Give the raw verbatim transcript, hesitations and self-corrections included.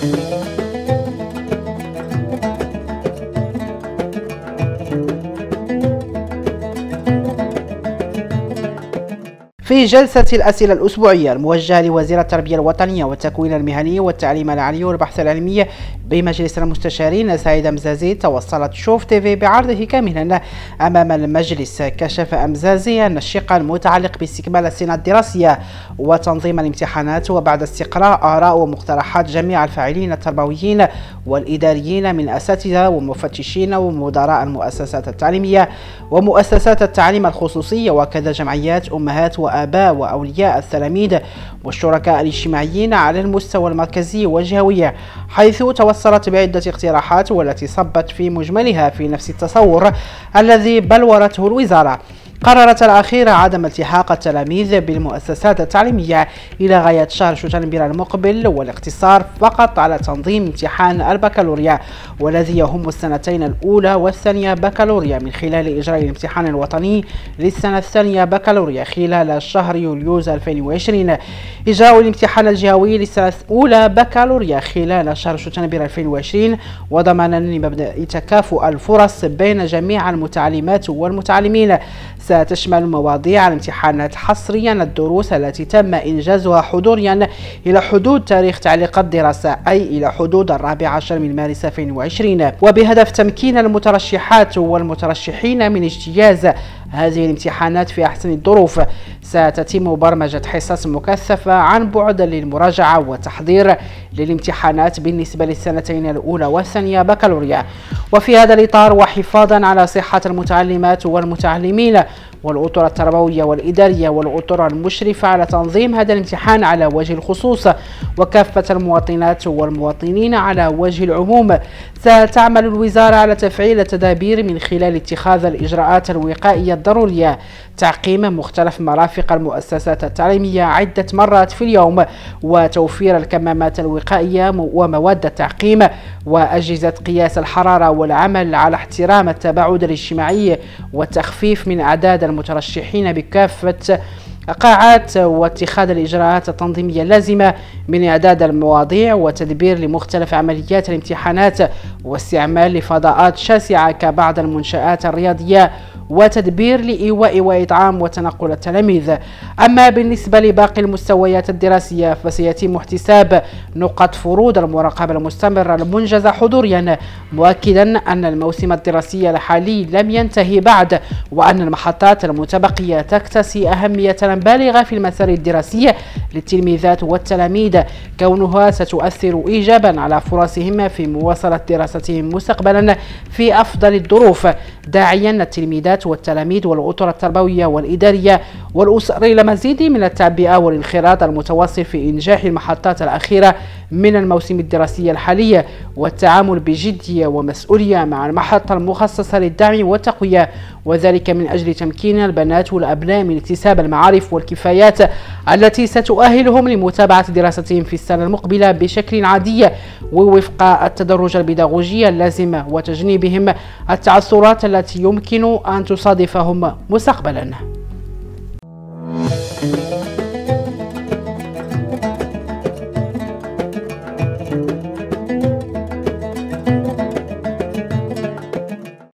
في جلسة الأسئلة الأسبوعية الموجهة لوزير التربية الوطنية والتكوين المهني والتعليم العالي والبحث العلمي بمجلس المستشارين سعيد أمزازي، توصلت شوف تيفي بعرضه كاملا أمام المجلس. كشف أمزازي أن الشق المتعلق باستكمال السنة الدراسية وتنظيم الامتحانات وبعد استقراء آراء ومقترحات جميع الفاعلين التربويين والإداريين من أساتذة ومفتشين ومدراء المؤسسات التعليمية ومؤسسات التعليم الخصوصي وكذا جمعيات أمهات وآباء وأولياء التلاميذ والشركاء الاجتماعيين على المستوى المركزي والجهوي، حيث توصلت بعدة اقتراحات والتي صبت في مجملها في نفس التصور الذي بلورته الوزارة. قررت الأخيرة عدم التحاق التلاميذ بالمؤسسات التعليمية إلى غاية شهر شتنبر المقبل، والاقتصار فقط على تنظيم امتحان البكالوريا والذي يهم السنتين الأولى والثانية بكالوريا من خلال إجراء الامتحان الوطني للسنة الثانية بكالوريا خلال شهر يوليوز ألفين وعشرين، إجراء الامتحان الجهوي للسنة الأولى بكالوريا خلال شهر شتنبر ألفين وعشرين، وضمانا لمبدأ تكافؤ الفرص بين جميع المتعلمات والمتعلمين. ستشمل مواضيع الامتحانات حصريا الدروس التي تم إنجازها حضوريا إلى حدود تاريخ تعليق الدراسة، أي إلى حدود الرابع عشر من مارس ألفين وعشرين، وبهدف تمكين المترشحات والمترشحين من اجتياز هذه الامتحانات في أحسن الظروف. ستتم برمجة حصص مكثفة عن بعد للمراجعة والتحضير للامتحانات بالنسبة للسنتين الأولى والثانية بكالوريا. وفي هذا الإطار وحفاظا على صحة المتعلمات والمتعلمين والأطر التربوية والإدارية والأطر المشرفة على تنظيم هذا الامتحان على وجه الخصوص وكافة المواطنات والمواطنين على وجه العموم، ستعمل الوزارة على تفعيل التدابير من خلال اتخاذ الإجراءات الوقائية الضرورية، تعقيم مختلف مرافق المؤسسات التعليمية عدة مرات في اليوم، وتوفير الكمامات الوقائية ومواد التعقيم وأجهزة قياس الحرارة، والعمل على احترام التباعد الاجتماعي والتخفيف من أعداد المترشحين بكافة قاعات، واتخاذ الإجراءات التنظيمية اللازمة من إعداد المواضيع وتدبير لمختلف عمليات الامتحانات واستعمال لفضاءات شاسعة كبعض المنشآت الرياضية وتدبير لإيواء وإطعام وتنقل التلاميذ. أما بالنسبة لباقي المستويات الدراسية فسيتم احتساب نقط فروض المراقبة المستمرة المنجزة حضوريا، مؤكدا أن الموسم الدراسي الحالي لم ينتهي بعد، وأن المحطات المتبقية تكتسي أهمية بالغة في المسار الدراسي للتلميذات والتلاميذ، كونها ستؤثر إيجابا على فرصهم في مواصلة دراستهم مستقبلا في أفضل الظروف، داعيا التلميذات والتلاميذ والأطر التربوية والإدارية والأسر إلى مزيد من التعبئة والانخراط المتواصل في إنجاح المحطات الأخيرة من الموسم الدراسي الحالي، والتعامل بجدية ومسؤولية مع المحطة المخصصة للدعم والتقوية، وذلك من أجل تمكين البنات والأبناء من اكتساب المعارف والكفايات التي ستؤهلهم لمتابعة دراستهم في السنة المقبلة بشكل عادي ووفق التدرج البيداغوجي اللازم، وتجنيبهم التعثرات التي يمكن أن تصادفهم مستقبلا.